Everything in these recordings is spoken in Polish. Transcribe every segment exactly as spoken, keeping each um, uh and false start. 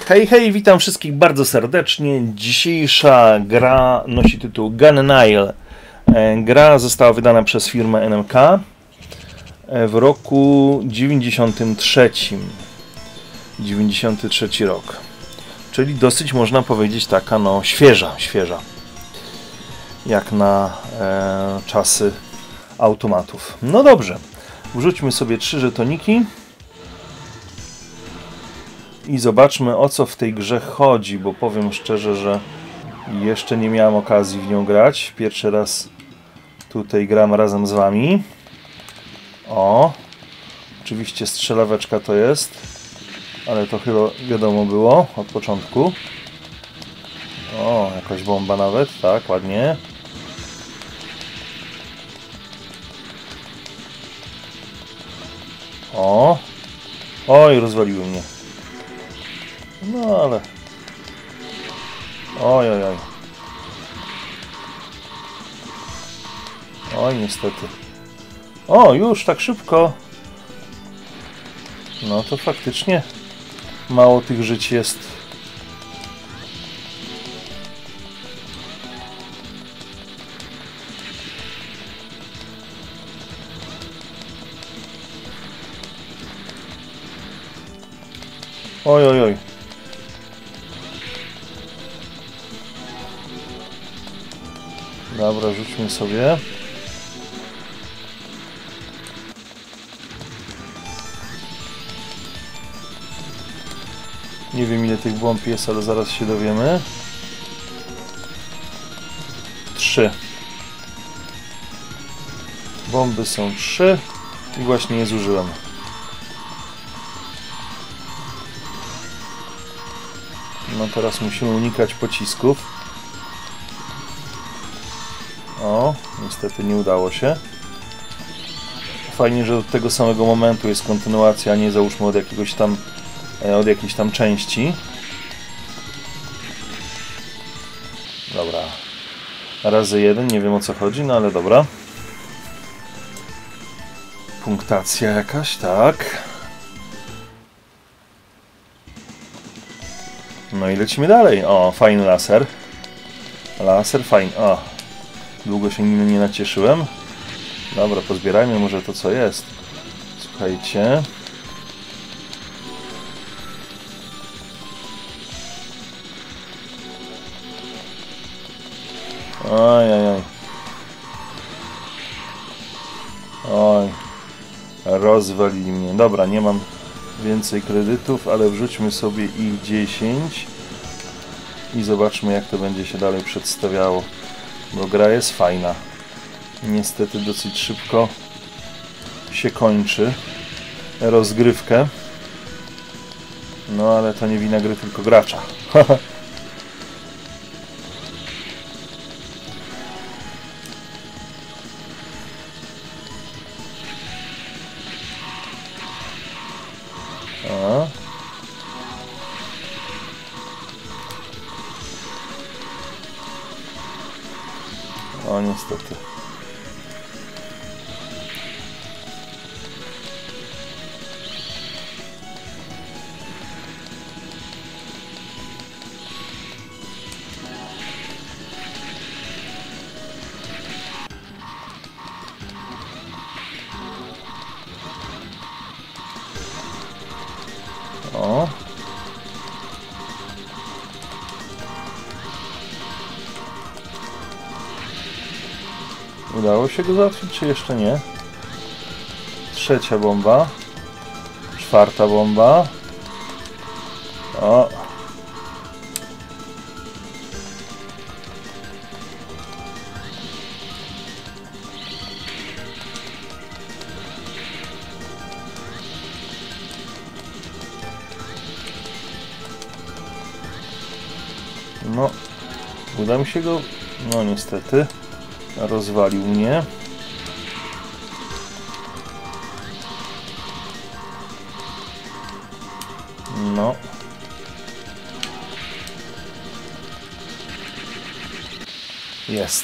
Hej, hej, witam wszystkich bardzo serdecznie. Dzisiejsza gra nosi tytuł Gun Nail. Gra została wydana przez firmę N M K w roku dziewięćdziesiątym trzecim. dziewięćdziesiąty trzeci rok. Czyli dosyć, można powiedzieć, taka no świeża, świeża. Jak na e, czasy automatów. No dobrze, wrzućmy sobie trzy żetoniki. I zobaczmy, o co w tej grze chodzi, bo powiem szczerze, że jeszcze nie miałem okazji w nią grać. Pierwszy raz tutaj gram razem z wami. O, oczywiście strzelaweczka to jest, ale to chyba wiadomo było od początku. O, jakaś bomba nawet, tak, ładnie. O, oj, rozwaliły mnie. No ale... Oj, oj, oj. Oj, niestety. O, już tak szybko. No to faktycznie mało tych żyć jest. Oj, oj, oj. Dobra, rzućmy sobie. Nie wiem, ile tych bomb jest, ale zaraz się dowiemy. Trzy. Bomby są trzy i właśnie je zużyłem. No teraz musimy unikać pocisków. O, niestety nie udało się. Fajnie, że od tego samego momentu jest kontynuacja, a nie załóżmy od jakiegoś tam od jakiejś tam części. Dobra. Razy jeden, nie wiem o co chodzi, no ale dobra. Punktacja jakaś, tak. No i lecimy dalej. O, fajny laser. Laser fajny. O. Długo się nim nie nacieszyłem. Dobra, pozbierajmy może to, co jest. Słuchajcie. Oj, oj, oj. Oj. Rozwalili mnie. Dobra, nie mam więcej kredytów, ale wrzućmy sobie ich dziesięć. I zobaczmy, jak to będzie się dalej przedstawiało. Bo gra jest fajna. Niestety dosyć szybko się kończy rozgrywkę. No ale to nie wina gry, tylko gracza. A. O, niestety. O. Udało się go załatwić, czy jeszcze nie? Trzecia bomba. Czwarta bomba. O. No. Uda mi się go... No niestety. Rozwalił mnie. No. Jest.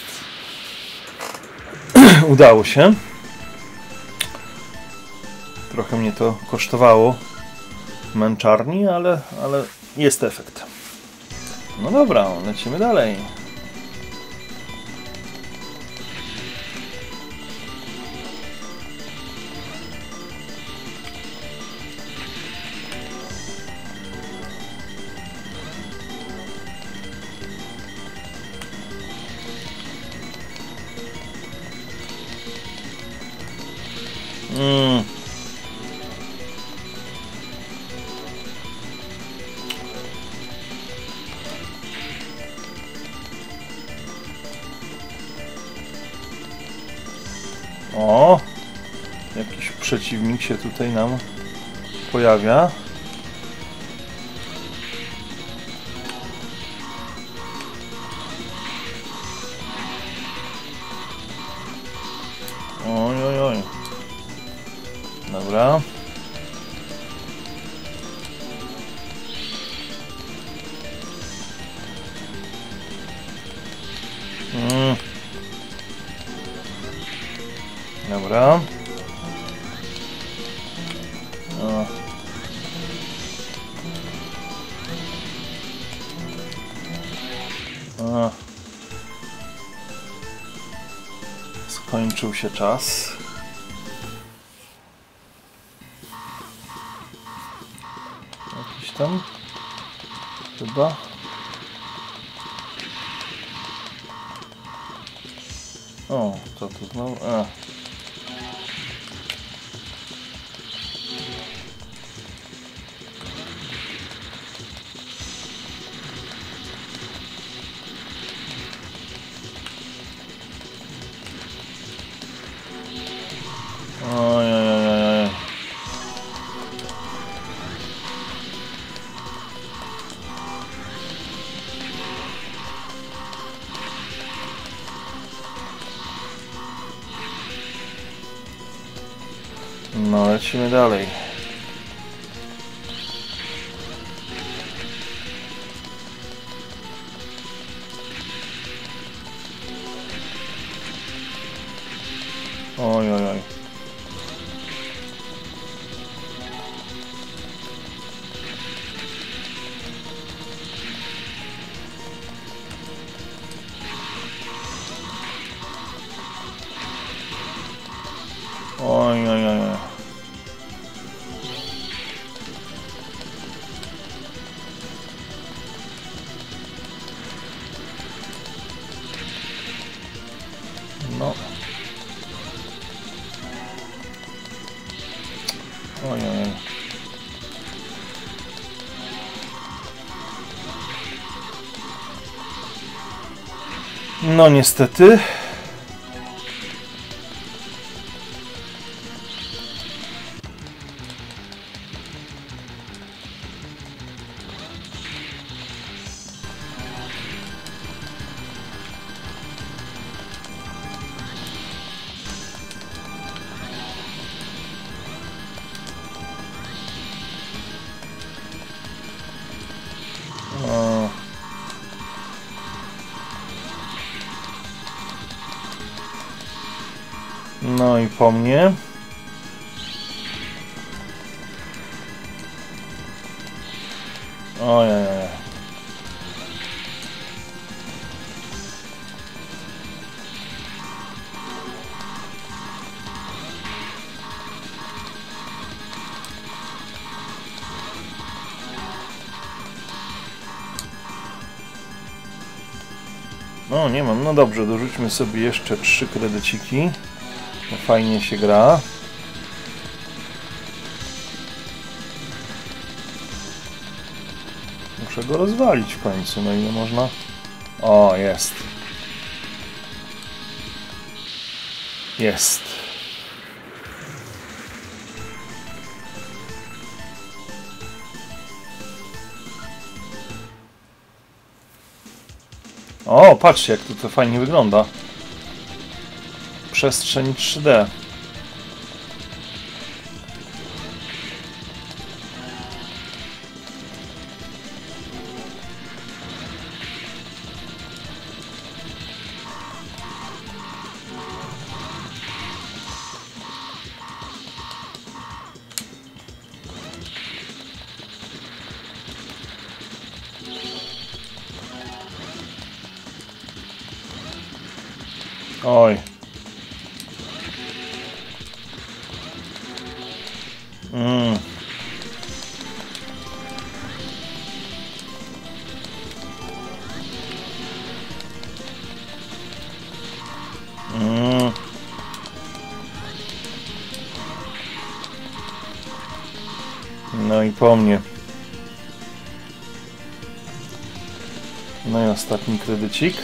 Udało się. Trochę mnie to kosztowało męczarni, ale, ale Jest efekt. No dobra, lecimy dalej. Mm. O, jakiś przeciwnik się tutaj nam pojawia. Oj, oj, oj. Dobra. Mm. Dobra. O. O. Skończył się czas. Jakiś tam chyba. O, to tu znowu. A. Oj, oj, oj, oj. No, lecimy dalej. Oj, oj, oj. Oj, oj, oj, oj. No. Oj, oj, oj. No niestety. O. No i po mnie. Ojej. No nie mam, no dobrze, dorzućmy sobie jeszcze trzy kredyciki. No, fajnie się gra. Muszę go rozwalić w końcu, no ile można? O, jest. Jest. O, patrzcie, jak to, to fajnie wygląda. Przestrzeń trzy D. Oj. Mm. Mm. No i po mnie. No i ostatni kredycik.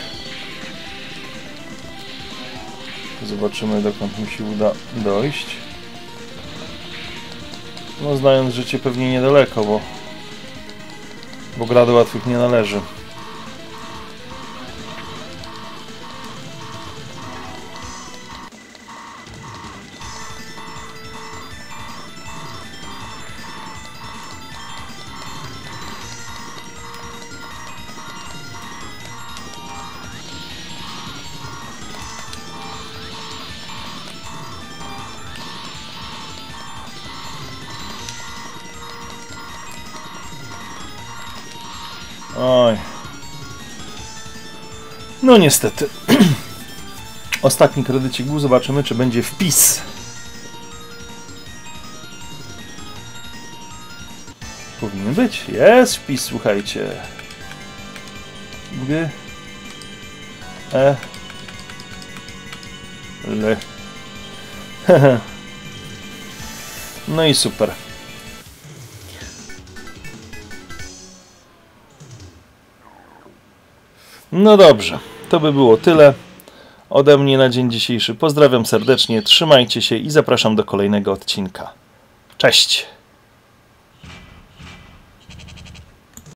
Zobaczymy, dokąd mu się uda dojść. No, znając życie, pewnie niedaleko, bo, bo gra do łatwych nie należy. Oj. No niestety. Ostatni kredycik był. Zobaczymy, czy będzie wpis. Powinien być. Jest wpis, słuchajcie. G. E. L. No i super. No dobrze, to by było tyle ode mnie na dzień dzisiejszy. Pozdrawiam serdecznie, trzymajcie się i zapraszam do kolejnego odcinka. Cześć!